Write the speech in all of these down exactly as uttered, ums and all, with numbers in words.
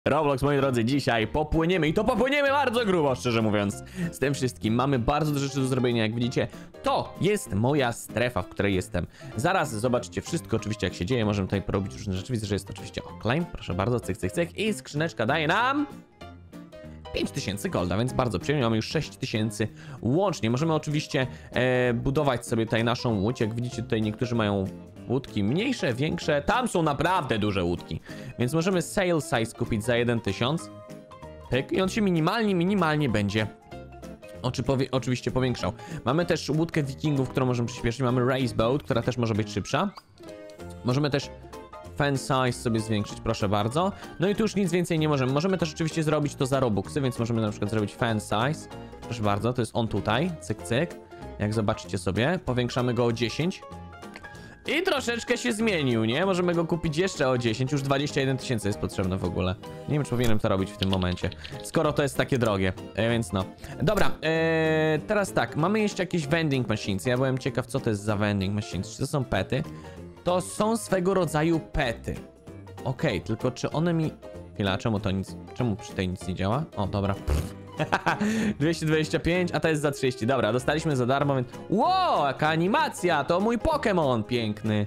Roblox, moi drodzy, dzisiaj popłyniemy i to popłyniemy bardzo grubo, szczerze mówiąc. Z tym wszystkim mamy bardzo dużo rzeczy do zrobienia, jak widzicie. To jest moja strefa, w której jestem. Zaraz zobaczycie wszystko, oczywiście, jak się dzieje. Możemy tutaj porobić różne rzeczy. Widzę, że jest oczywiście claim. Proszę bardzo, cyk, cyk, cyk. I skrzyneczka daje nam pięć tysięcy golda, więc bardzo przyjemnie. Mamy już sześć tysięcy łącznie. Możemy oczywiście e, budować sobie tutaj naszą łódź. Jak widzicie, tutaj niektórzy mają łódki mniejsze, większe. Tam są naprawdę duże łódki. Więc możemy sail size kupić za jeden tysiąc. Pyk. I on się minimalnie, minimalnie będzie oczy powie oczywiście powiększał. Mamy też łódkę wikingów, którą możemy przyspieszyć. Mamy race boat, która też może być szybsza. Możemy też fan size sobie zwiększyć, proszę bardzo. No i tu już nic więcej nie możemy. Możemy też oczywiście zrobić to za robuxy, więc możemy na przykład zrobić fan size. Proszę bardzo, to jest on tutaj. Cyk, cyk. Jak zobaczycie sobie, powiększamy go o dziesięć. I troszeczkę się zmienił, nie? Możemy go kupić jeszcze o dziesięć, już dwadzieścia jeden tysięcy jest potrzebne w ogóle. Nie wiem, czy powinienem to robić w tym momencie, skoro to jest takie drogie, e, więc no. Dobra, e, teraz tak, mamy jeszcze jakieś vending machines. Ja byłem ciekaw, co to jest za vending machines. Czy to są pety? To są swego rodzaju pety. Okej, okay, tylko czy one mi... Chwila, czemu to nic... Czemu przy tej nic nie działa? O, dobra. dwieście dwadzieścia pięć, a to jest za trzydzieści. Dobra, dostaliśmy za darmo, więc... Wow, jaka animacja! To mój Pokémon piękny.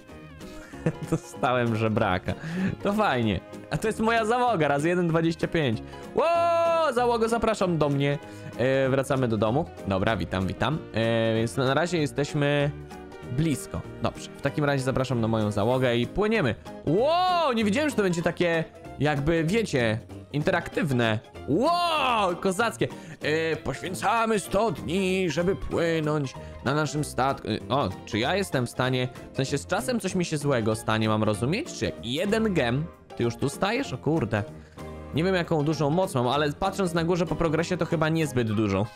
Dostałem żebraka. To fajnie. A to jest moja załoga, raz jeden dwadzieścia pięć. Wow, załogo, zapraszam do mnie. E, wracamy do domu. Dobra, witam, witam. E, więc na razie jesteśmy blisko. Dobrze, w takim razie zapraszam na moją załogę i płyniemy. Wow, nie wiedziałem, że to będzie takie, jakby, wiecie, interaktywne. Wow, kozackie. Yy, poświęcamy sto dni, żeby płynąć na naszym statku. Yy, o, czy ja jestem w stanie... W sensie z czasem coś mi się złego stanie, mam rozumieć? Czy jak jeden gem... Ty już tu stajesz? O kurde. Nie wiem, jaką dużą moc mam, ale patrząc na górze po progresie, to chyba niezbyt dużą.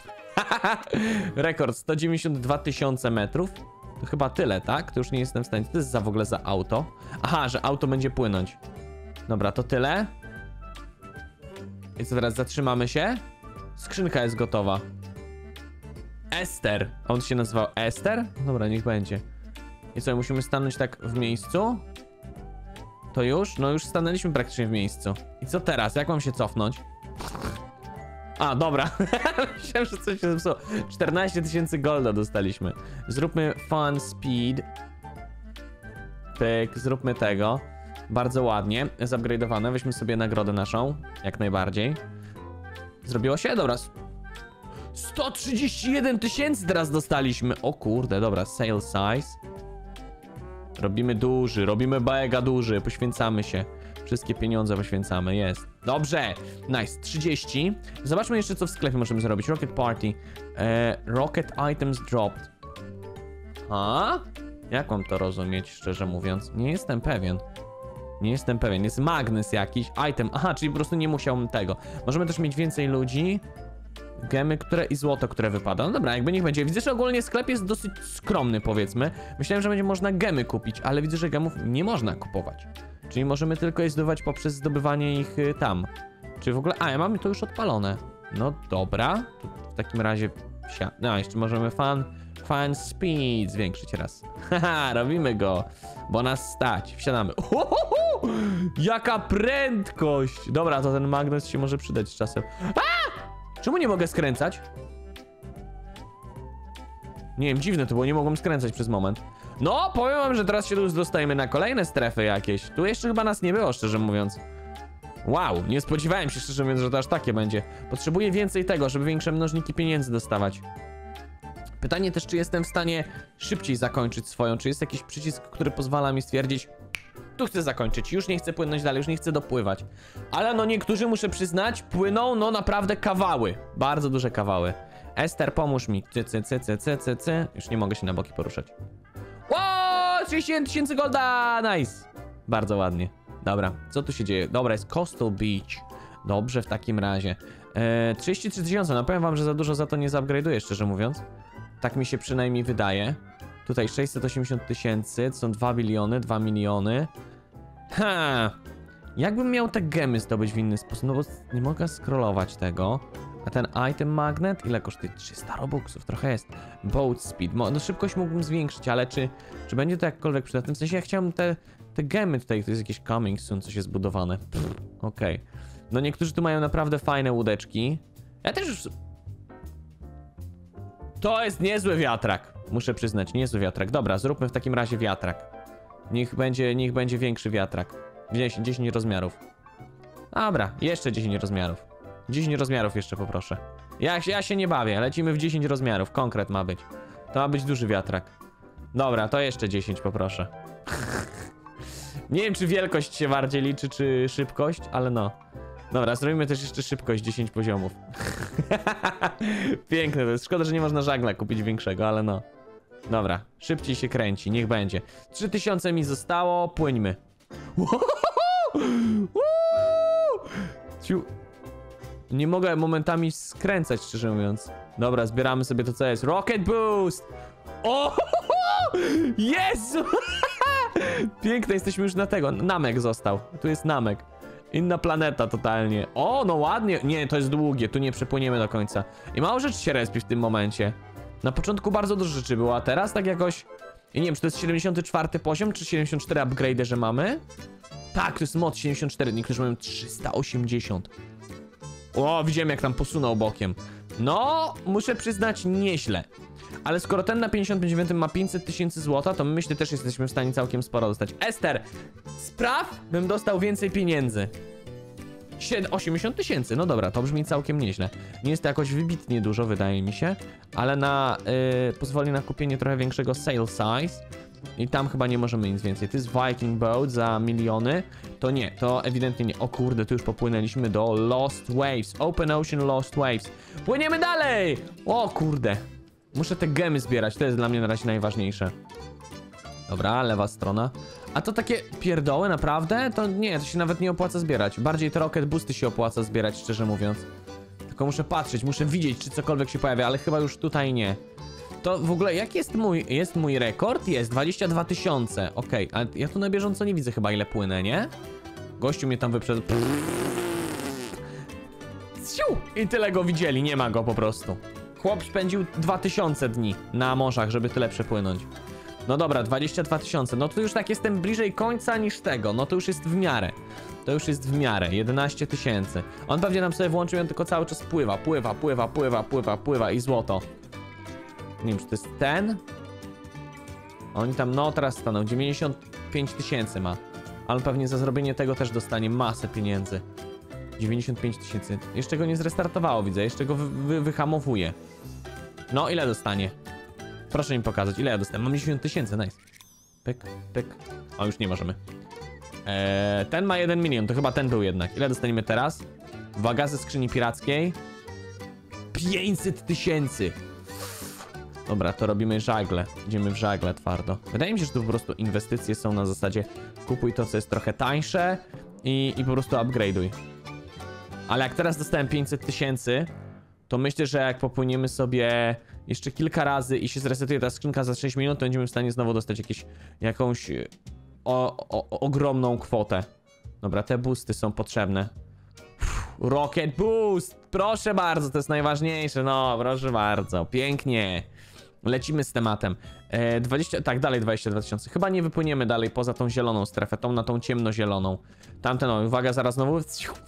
Rekord sto dziewięćdziesiąt dwa tysiące metrów. To chyba tyle, tak? To już nie jestem w stanie. Co to jest za w ogóle za auto? Aha, że auto będzie płynąć. Dobra, to tyle. I co teraz, zatrzymamy się? Skrzynka jest gotowa. Ester. On się nazywał Ester? Dobra, niech będzie. I co, musimy stanąć tak w miejscu? To już? No już stanęliśmy praktycznie w miejscu. I co teraz? Jak mam się cofnąć? A, dobra. Myślałem, że coś się zepsuło. czternaście tysięcy golda dostaliśmy. Zróbmy fun speed. Pyk, zróbmy tego. Bardzo ładnie, zupgrade'owane. Weźmy sobie nagrodę naszą, jak najbardziej. Zrobiło się? Dobra. sto trzydzieści jeden tysięcy teraz dostaliśmy. O kurde, dobra, sale size. Robimy duży, robimy mega duży, poświęcamy się. Wszystkie pieniądze poświęcamy, jest. Dobrze, nice, trzydzieści. Zobaczmy jeszcze, co w sklepie możemy zrobić. Rocket Party. E, rocket items dropped. A? Jak mam to rozumieć, szczerze mówiąc? Nie jestem pewien. Nie jestem pewien, jest magnes jakiś, item, aha, czyli po prostu nie musiałbym tego. Możemy też mieć więcej ludzi, gemy, które i złoto, które wypada. No dobra, jakby niech będzie. Widzę, że ogólnie sklep jest dosyć skromny, powiedzmy. Myślałem, że będzie można gemy kupić, ale widzę, że gemów nie można kupować. Czyli możemy tylko je zdobywać poprzez zdobywanie ich y, tam. Czyli w ogóle, a ja mamy to już odpalone. No dobra, w takim razie, no jeszcze możemy fan... Fan speed zwiększyć raz. Haha, robimy go, bo nas stać. Wsiadamy. Uhuhu! Jaka prędkość! Dobra, to ten magnes się może przydać z czasem. A! Czemu nie mogę skręcać? Nie wiem, dziwne to było, nie mogłem skręcać przez moment. No, powiem wam, że teraz się tu dostajemy na kolejne strefy jakieś. Tu jeszcze chyba nas nie było, szczerze mówiąc. Wow, nie spodziewałem się, szczerze mówiąc, że to aż takie będzie. Potrzebuję więcej tego, żeby większe mnożniki pieniędzy dostawać. Pytanie też, czy jestem w stanie szybciej zakończyć swoją, czy jest jakiś przycisk, który pozwala mi stwierdzić, tu chcę zakończyć, już nie chcę płynąć dalej, już nie chcę dopływać. Ale no niektórzy, muszę przyznać, płyną no naprawdę kawały, bardzo duże kawały. Ester, pomóż mi, cy, cy, cy, cy, cy, cy, cy. Już nie mogę się na boki poruszać. Wow, trzydzieści jeden tysięcy golda, nice. Bardzo ładnie, dobra, co tu się dzieje? Dobra, jest Coastal Beach, dobrze w takim razie. Eee, trzydzieści trzy tysiące, no powiem wam, że za dużo za to nie zupgrade'uję, szczerze mówiąc. Tak mi się przynajmniej wydaje. Tutaj sześćset osiemdziesiąt tysięcy, to są dwa biliony, dwa miliony. Ha! Jakbym miał te gemy zdobyć w inny sposób, no bo nie mogę scrollować tego. A ten item magnet, ile kosztuje? trzysta robuxów, trochę jest. Boat speed, no szybkość mógłbym zwiększyć, ale czy, czy będzie to jakkolwiek przydatne? W sensie ja chciałem te, te gemy tutaj, to jest jakieś coming soon, coś jest zbudowane. Okej. Okay. No niektórzy tu mają naprawdę fajne łódeczki. Ja też już... To jest niezły wiatrak. Muszę przyznać, niezły wiatrak. Dobra, zróbmy w takim razie wiatrak. Niech będzie, niech będzie większy wiatrak. dziesięć, dziesięć rozmiarów. Dobra, jeszcze dziesięć rozmiarów. dziesięć rozmiarów jeszcze poproszę. Ja, ja się nie bawię, lecimy w dziesięć rozmiarów. Konkret ma być. To ma być duży wiatrak. Dobra, to jeszcze dziesięć poproszę. Nie wiem, czy wielkość się bardziej liczy, czy szybkość, ale no. Dobra, zrobimy też jeszcze szybkość dziesięć poziomów. Piękne to jest. Szkoda, że nie można żagla kupić większego, ale no. Dobra, szybciej się kręci, niech będzie. trzy tysiące mi zostało, płyńmy. Ciu. Nie mogę momentami skręcać, szczerze mówiąc. Dobra, zbieramy sobie to, co jest. Rocket Boost! O! Jezu! Piękne, jesteśmy już na tego. Namek został. Tu jest namek. Inna planeta totalnie. O, no ładnie. Nie, to jest długie, tu nie przepłyniemy do końca. I mało rzeczy się respi w tym momencie. Na początku bardzo dużo rzeczy było, a teraz tak jakoś... Ja nie wiem, czy to jest siedemdziesiąty czwarty poziom, czy siedemdziesiąt cztery upgrade, że mamy? Tak, to jest mod siedemdziesiąt cztery, niektórzy mają trzysta osiemdziesiąt. O, widziałem jak tam posunął bokiem. No, muszę przyznać, nieźle. Ale skoro ten na pięćdziesiątym dziewiątym ma pięćset tysięcy złota, to my myślę też jesteśmy w stanie całkiem sporo dostać. Ester, spraw, bym dostał więcej pieniędzy. osiemdziesiąt tysięcy, no dobra, to brzmi całkiem nieźle. Nie jest to jakoś wybitnie dużo, wydaje mi się, ale na yy, pozwoli na kupienie trochę większego sale size. I tam chyba nie możemy nic więcej. To jest Viking Boat za miliony. To nie, to ewidentnie nie. O kurde, tu już popłynęliśmy do Lost Waves. Open Ocean Lost Waves. Płyniemy dalej! O kurde. Muszę te gemy zbierać, to jest dla mnie na razie najważniejsze. Dobra, lewa strona. A to takie pierdoły, naprawdę? To nie, to się nawet nie opłaca zbierać. Bardziej te Rocket Boosty się opłaca zbierać, szczerze mówiąc. Tylko muszę patrzeć, muszę widzieć, czy cokolwiek się pojawia, ale chyba już tutaj nie. To w ogóle, jaki jest mój, jest mój rekord? Jest dwadzieścia dwa tysiące. Okej, okay, ale ja tu na bieżąco nie widzę chyba, ile płynę, nie? Gościu mnie tam wyprzedł. Ciu! I tyle go widzieli, nie ma go po prostu. Chłop spędził dwa tysiące dni na morzach, żeby tyle przepłynąć. No dobra, dwadzieścia dwa tysiące. No to już tak jestem bliżej końca niż tego. No to już jest w miarę. To już jest w miarę. jedenaście tysięcy. On pewnie nam sobie włączył, on tylko cały czas pływa, pływa, pływa, pływa, pływa, pływa i złoto. Nie wiem, czy to jest ten? Oni tam, no teraz staną. dziewięćdziesiąt pięć tysięcy ma. Ale pewnie za zrobienie tego też dostanie masę pieniędzy. dziewięćdziesiąt pięć tysięcy. Jeszcze go nie zrestartowało, widzę. Jeszcze go wy wy wyhamowuje. No, ile dostanie? Proszę mi pokazać, ile ja dostałem. Mam dziesięć tysięcy, nice. Pyk, pyk. O, już nie możemy. Eee, ten ma jeden milion, to chyba ten był jednak. Ile dostaniemy teraz? Uwaga, ze skrzyni pirackiej. pięćset tysięcy. Dobra, to robimy żagle. Idziemy w żagle twardo. Wydaje mi się, że tu po prostu inwestycje są na zasadzie kupuj to, co jest trochę tańsze i, i po prostu upgrade'uj. Ale jak teraz dostałem pięćset tysięcy, to myślę, że jak popłyniemy sobie jeszcze kilka razy i się zresetuje ta skrzynka za sześć minut, to będziemy w stanie znowu dostać jakieś, jakąś o, o, ogromną kwotę. Dobra, te boosty są potrzebne. Uff, Rocket Boost! Proszę bardzo, to jest najważniejsze. No, proszę bardzo. Pięknie. Lecimy z tematem. E, dwadzieścia, tak, dalej dwadzieścia dwa tysiące. Chyba nie wypłyniemy dalej poza tą zieloną strefę, tą na tą ciemnozieloną. Tamten, no, uwaga, zaraz znowu.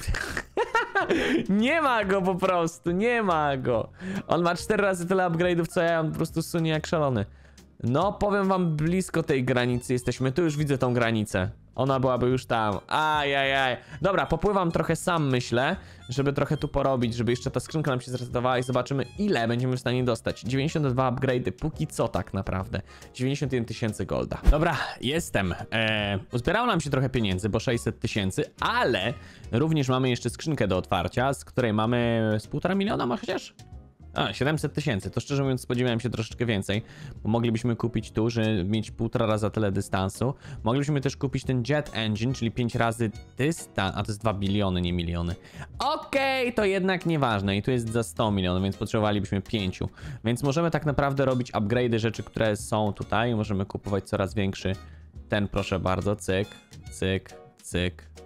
Nie ma go po prostu, nie ma go. On ma cztery razy tyle upgrade'ów, co ja, on po prostu sunie jak szalony. No, powiem wam, blisko tej granicy jesteśmy. Tu już widzę tą granicę. Ona byłaby już tam. Ajajaj. Dobra, popływam trochę sam, myślę, żeby trochę tu porobić, żeby jeszcze ta skrzynka nam się zresetowała i zobaczymy, ile będziemy w stanie dostać. dziewięćdziesiąt dwa upgrade'y, póki co tak naprawdę. dziewięćdziesiąt jeden tysięcy golda. Dobra, jestem. Eee, uzbierało nam się trochę pieniędzy, bo sześćset tysięcy, ale również mamy jeszcze skrzynkę do otwarcia, z której mamy z półtora miliona, ma chociaż? A, siedemset tysięcy, to szczerze mówiąc spodziewałem się troszeczkę więcej, bo moglibyśmy kupić tu, że mieć półtora raza tyle dystansu. Moglibyśmy też kupić ten Jet Engine, czyli pięć razy dystans, a to jest dwa biliony, nie miliony. Okej, okay, to jednak nieważne i tu jest za sto milionów, więc potrzebowalibyśmy pięć. Więc możemy tak naprawdę robić upgrade'y rzeczy, które są tutaj, możemy kupować coraz większy. Ten proszę bardzo, cyk, cyk, cyk,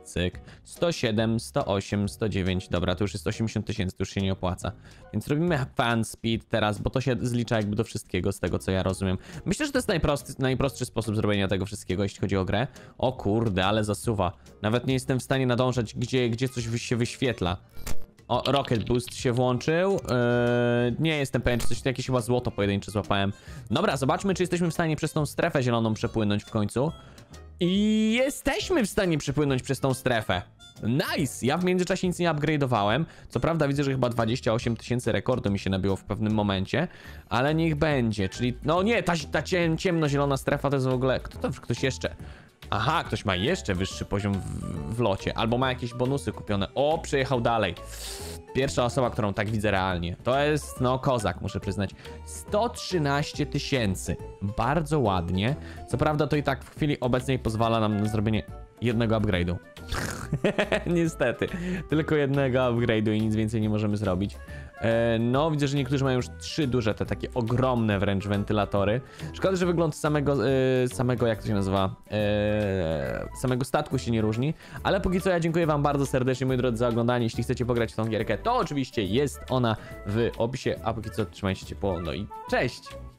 cyk, sto siedem, sto osiem, sto dziewięć, dobra, to już jest osiemdziesiąt tysięcy, to już się nie opłaca. Więc robimy fan speed teraz, bo to się zlicza jakby do wszystkiego, z tego co ja rozumiem. Myślę, że to jest najprostszy, najprostszy sposób zrobienia tego wszystkiego, jeśli chodzi o grę. O kurde, ale zasuwa. Nawet nie jestem w stanie nadążać, gdzie, gdzie coś się wyświetla. O, Rocket Boost się włączył. Yy, nie jestem pewien, czy coś, jakieś chyba złoto pojedyncze złapałem. Dobra, zobaczmy, czy jesteśmy w stanie przez tą strefę zieloną przepłynąć w końcu. I jesteśmy w stanie przepłynąć przez tą strefę. Nice! Ja w międzyczasie nic nie upgrade'owałem. Co prawda widzę, że chyba dwadzieścia osiem tysięcy rekordu mi się nabiło w pewnym momencie. Ale niech będzie, czyli... No nie, ta, ta ciem, ciemnozielona strefa to jest w ogóle... Kto to? Ktoś jeszcze... Aha, ktoś ma jeszcze wyższy poziom w, w locie. Albo ma jakieś bonusy kupione. O, przejechał dalej. Pierwsza osoba, którą tak widzę realnie. To jest, no, kozak, muszę przyznać. sto trzynaście tysięcy. Bardzo ładnie. Co prawda to i tak w chwili obecnej pozwala nam na zrobienie jednego upgrade'u. Niestety. Tylko jednego upgrade'u i nic więcej nie możemy zrobić. E, no, widzę, że niektórzy mają już trzy duże, te takie ogromne wręcz wentylatory. Szkoda, że wygląd samego, e, samego, jak to się nazywa, e, samego statku się nie różni. Ale póki co ja dziękuję wam bardzo serdecznie, moi drodzy, za oglądanie. Jeśli chcecie pograć w tą gierkę, to oczywiście jest ona w opisie. A póki co trzymajcie się ciepło, no i cześć!